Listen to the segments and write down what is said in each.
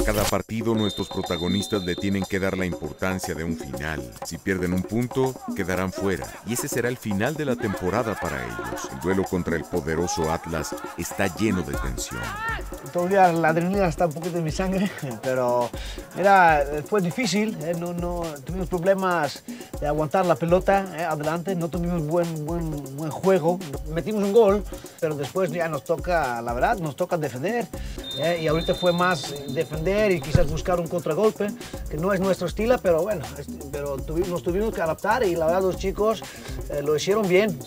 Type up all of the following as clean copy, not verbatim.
Cada partido nuestros protagonistas le tienen que dar la importancia de un final. Si pierden un punto, quedarán fuera. Y ese será el final de la temporada para ellos. El duelo contra el poderoso Atlas está lleno de tensión. Todavía la adrenalina está un poquito en mi sangre, pero fue difícil. No tuvimos problemas de aguantar la pelota adelante, no tuvimos buen juego. Metimos un gol, pero después ya nos toca, la verdad, nos toca defender. Y ahorita fue más defender y quizás buscar un contragolpe, que no es nuestro estilo, pero bueno, nos tuvimos que adaptar y la verdad los chicos lo hicieron bien.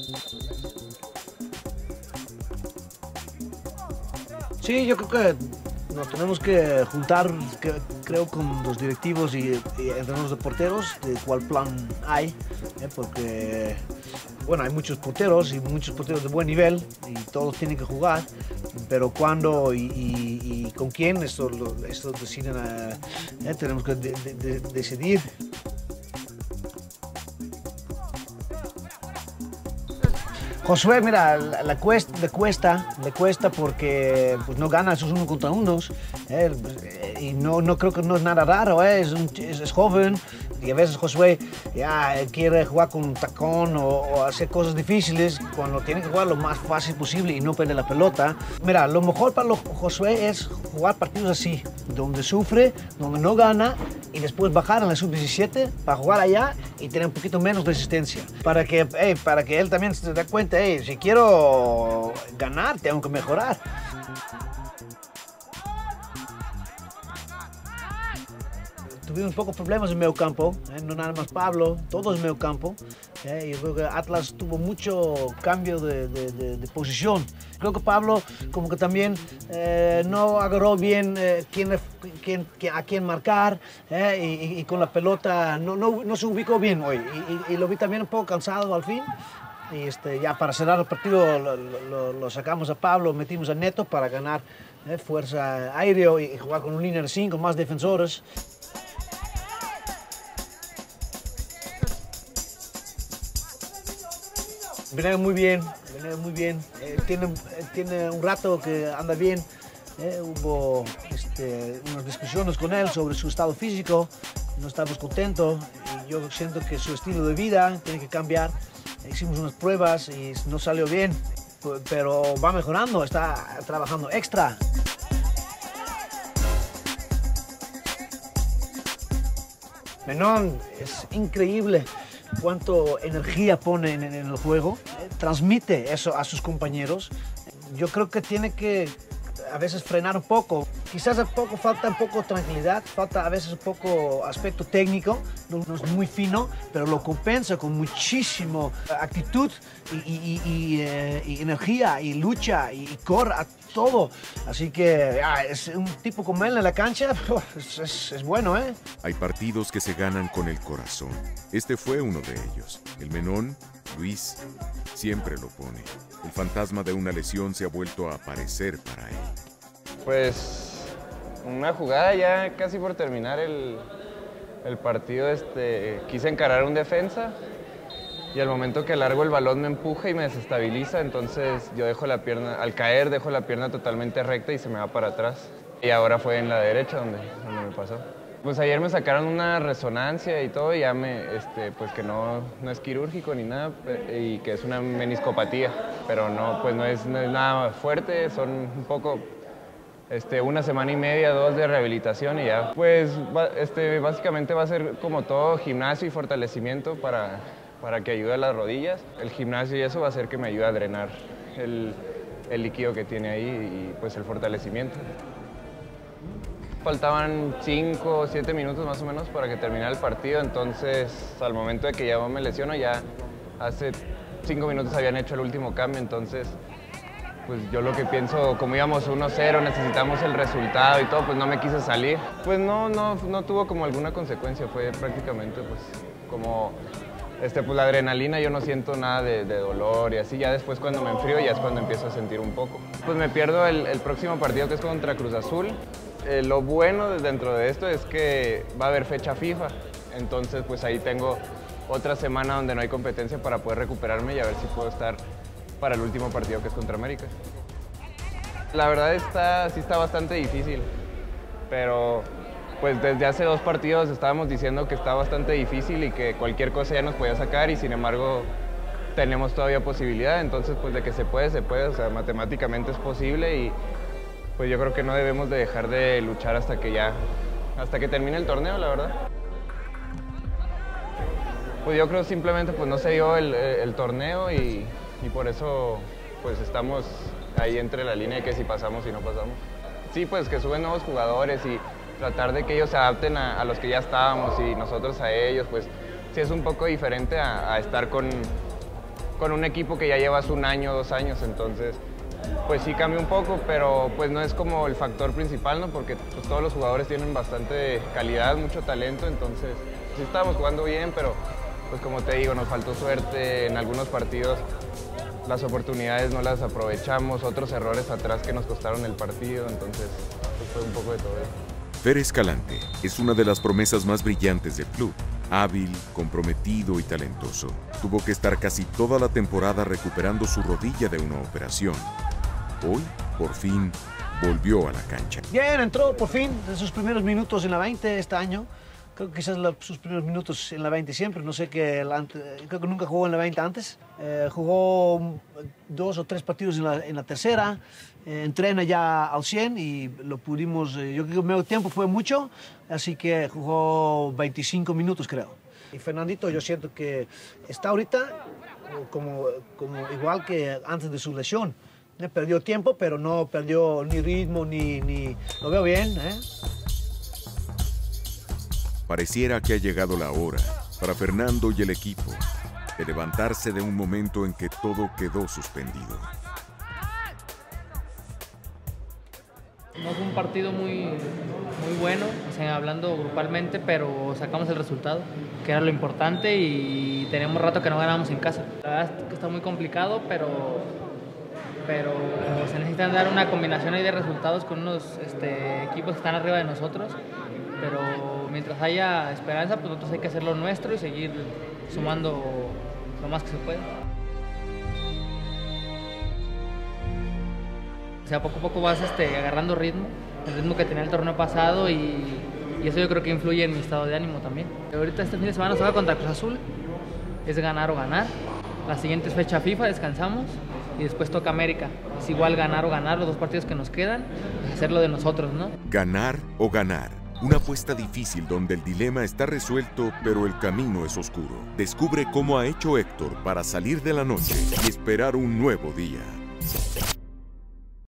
Sí, yo creo que nos tenemos que juntar, creo, con los directivos y entrenadores de porteros, de cuál plan hay, porque, bueno, hay muchos porteros y muchos porteros de buen nivel y todos tienen que jugar, pero cuándo y con quién, esto deciden, tenemos que decidir. Josué, mira, le cuesta porque pues, no gana esos 1 contra 1. Y no creo que no es nada raro, es joven y a veces Josué ya quiere jugar con un tacón o hacer cosas difíciles cuando tiene que jugar lo más fácil posible y no perder la pelota. Mira, lo mejor para Josué es jugar partidos así, donde sufre, donde no gana y después bajar en la sub-17 para jugar allá y tener un poquito menos resistencia. Para que él también se dé cuenta, si quiero ganar, tengo que mejorar. Tuvimos pocos problemas en medio campo, no nada más Pablo, todos en medio campo. Yo creo que Atlas tuvo mucho cambio de posición. Creo que Pablo como que también no agarró bien a quién marcar y con la pelota no se ubicó bien hoy. Y lo vi también un poco cansado al fin. Y ya para cerrar el partido lo sacamos a Pablo, metimos a Neto para ganar fuerza aérea y jugar con un línea de 5 más defensores. Viene muy bien. Tiene un rato que anda bien. Hubo unas discusiones con él sobre su estado físico. No estamos contentos y yo siento que su estilo de vida tiene que cambiar. Hicimos unas pruebas y no salió bien, pero va mejorando, está trabajando extra. Menón es increíble cuánto energía pone en el juego, transmite eso a sus compañeros. Yo creo que tiene que a veces frenar un poco. Quizás falta un poco tranquilidad, falta a veces un poco aspecto técnico, no es muy fino, pero lo compensa con muchísima actitud y energía y lucha y corre a todo. Así que es un tipo como él en la cancha, es bueno, ¿eh? Hay partidos que se ganan con el corazón. Este fue uno de ellos. El Menón, Luis, siempre lo pone. El fantasma de una lesión se ha vuelto a aparecer para él. Pues una jugada ya casi por terminar el partido, quise encarar un defensa y al momento que largo el balón me empuja y me desestabiliza, entonces yo dejo la pierna, al caer dejo la pierna totalmente recta y se me va para atrás. Y ahora fue en la derecha donde me pasó. Pues ayer me sacaron una resonancia y todo, y ya pues que no es quirúrgico ni nada, y que es una meniscopatía, pero no es nada fuerte, son un poco, 1 semana y media, 2 de rehabilitación y ya. Pues básicamente va a ser como todo gimnasio y fortalecimiento para que ayude a las rodillas. El gimnasio y eso va a hacer que me ayude a drenar el líquido que tiene ahí y pues el fortalecimiento. Faltaban 5 o 7 minutos más o menos para que terminara el partido, entonces al momento de que ya me lesiono, ya hace 5 minutos habían hecho el último cambio, entonces pues yo lo que pienso, como íbamos 1-0, necesitamos el resultado y todo, pues no me quise salir. Pues no tuvo como alguna consecuencia, fue prácticamente pues como pues la adrenalina, yo no siento nada de dolor y así, ya después cuando me enfrío ya es cuando empiezo a sentir un poco. Pues me pierdo el próximo partido que es contra Cruz Azul. Lo bueno dentro de esto es que va a haber fecha FIFA, entonces pues ahí tengo otra semana donde no hay competencia para poder recuperarme y a ver si puedo estar para el último partido que es contra América. La verdad sí está bastante difícil. pero pues desde hace 2 partidos estábamos diciendo que está bastante difícil y que cualquier cosa ya nos podía sacar y sin embargo tenemos todavía posibilidad, entonces pues de que se puede, o sea, matemáticamente es posible y pues yo creo que no debemos de dejar de luchar hasta que termine el torneo, la verdad. Pues yo creo simplemente pues no se dio el torneo y por eso pues estamos ahí entre la línea de que si pasamos y no pasamos. Sí, pues que suben nuevos jugadores y tratar de que ellos se adapten a los que ya estábamos y nosotros a ellos, pues sí es un poco diferente a estar con un equipo que ya llevas 1 año, 2 años, entonces pues sí cambia un poco, pero pues no es como el factor principal, ¿no? Porque pues, todos los jugadores tienen bastante calidad, mucho talento, entonces sí estábamos jugando bien, pero pues como te digo, nos faltó suerte en algunos partidos, las oportunidades no las aprovechamos, otros errores atrás que nos costaron el partido, entonces pues fue un poco de todo eso. Fer Escalante es una de las promesas más brillantes del club. Hábil, comprometido y talentoso. Tuvo que estar casi toda la temporada recuperando su rodilla de una operación. Hoy, por fin, volvió a la cancha. Bien, entró por fin en sus primeros minutos en la 20 este año. Creo que quizás sus primeros minutos en la 20 siempre. No sé creo que nunca jugó en la 20 antes. Jugó 2 o 3 partidos en la tercera. Entrena ya al 100 y lo pudimos. Yo creo que el medio tiempo fue mucho, así que jugó 25 minutos, creo. Y Fernandito, yo siento que está ahorita como igual que antes de su lesión. Perdió tiempo, pero no perdió ni ritmo, ni... Lo veo bien, ¿eh? Pareciera que ha llegado la hora para Fernando y el equipo de levantarse de un momento en que todo quedó suspendido. No fue un partido muy bueno, o sea, hablando grupalmente, pero sacamos el resultado, que era lo importante, y tenemos rato que no ganábamos en casa. La verdad es que está muy complicado, pero se necesitan dar una combinación ahí de resultados con unos equipos que están arriba de nosotros, pero mientras haya esperanza, pues nosotros hay que hacer lo nuestro y seguir sumando lo más que se pueda. O sea, poco a poco vas agarrando ritmo, el ritmo que tenía el torneo pasado, y eso yo creo que influye en mi estado de ánimo también. Ahorita este fin de semana se va contra Cruz Azul, es ganar o ganar. La siguiente es fecha FIFA, descansamos y después toca América. Es igual ganar o ganar los 2 partidos que nos quedan, hacerlo de nosotros, ¿no? Ganar o ganar. Una apuesta difícil donde el dilema está resuelto, pero el camino es oscuro. Descubre cómo ha hecho Héctor para salir de la noche y esperar un nuevo día.